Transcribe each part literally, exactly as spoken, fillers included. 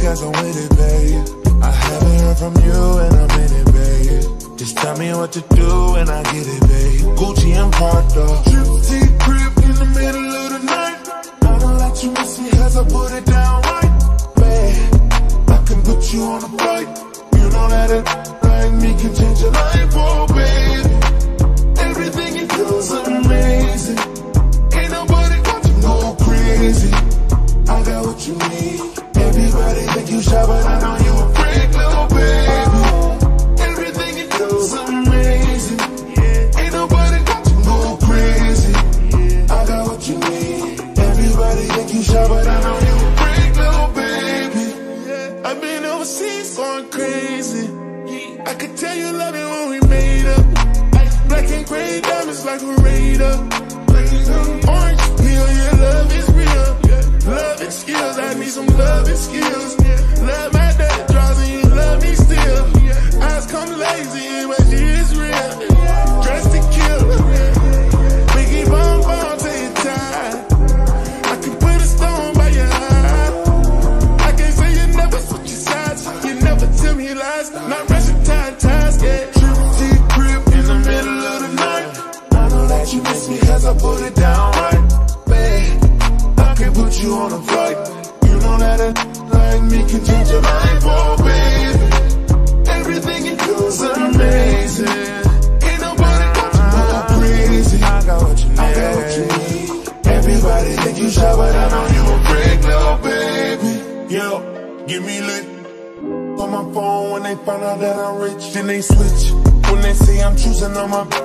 cause I'm with it, babe. I haven't heard from you and I'm in it, babe. Just tell me what to do and I get it, babe. Gucci and Prada, Trip crib in the middle of the night. I don't let you miss me cause I put it down right, babe. I can put you on a flight. You know that it like me can change your life, oh baby. Everything you do is amazing. Ain't nobody got you go crazy. I got what you need. Everybody think you shy, but I know you a freak, little baby. Everything you do is amazing. Ain't nobody got you go crazy. I got what you need. Everybody think you shy, but I know you a freak, little baby. I've been overseas going crazy. I could tell you love it when we made up. Black and gray diamonds like a radar. Orange peel, yeah, love is real. Love and skills, I need some love and skills. Love my dad draws and you love me still. Eyes come lazy, but she is real. Dressed to kill. We keep on going till you're tired. I can put a stone by your eye. I can't say you never switch your sides. You never tell me lies. Not rushing time, ties, yeah. Trip crib in the middle of the night. I know that you miss me cause I put it down right, babe. I can put you on a flight. You know that it like me can change your life, oh baby. Everything you do is amazing. Ain't nobody got you go crazy. I got what you need. I got what you need. Everybody think you shy, but I know you a freak, little baby. Yo, give me lit on my phone when they find out that I'm rich. Then they switch when they say I'm choosing on my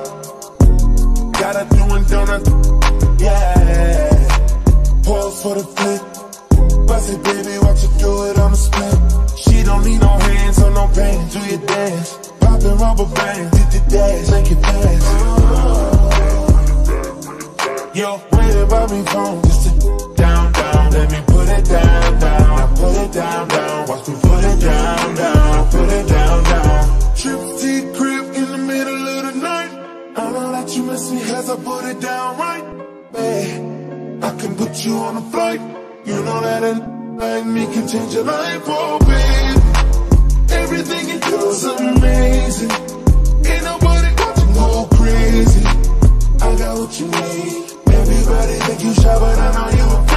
gotta do and donut, yeah. Pause for the flip. Bust it, baby, watch you do it on the split. She don't need no hands or no pain. Do your dance, poppin' rubber bands, did the dash, make it fast. Yo, wait about me phone, just to down, down. Let me put it down, down. I put it down, down. Watch me put it down, down. Put it down, down. Trip T crib in the middle of the night. I know that you miss me cause I put it down right, babe. I can put you on a flight. You know that it like me can change your life, oh babe. Everything you do is amazing. Ain't nobody got you go crazy. I got what you need. Everybody think you shy, but I know you a